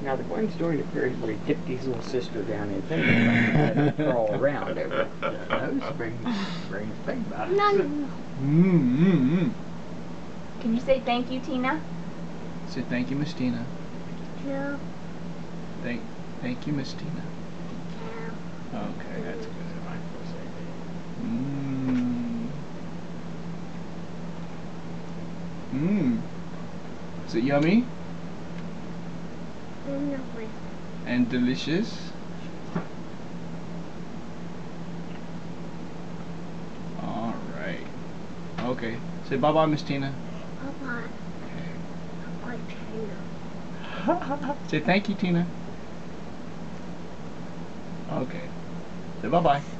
Now the Gwen's doing it very where he dipped his little sister down in things and let her crawl around over the nose, bring the thing back. No. Can you say thank you, Tina? Say thank you, Miss Tina. No. Thank you, Miss Tina. Okay, that's good. Is it yummy? No. And delicious? Alright. Okay. Say bye-bye, Miss Tina. Bye-bye. Bye-bye, Tina. Say thank you, Tina. Okay. Say bye-bye.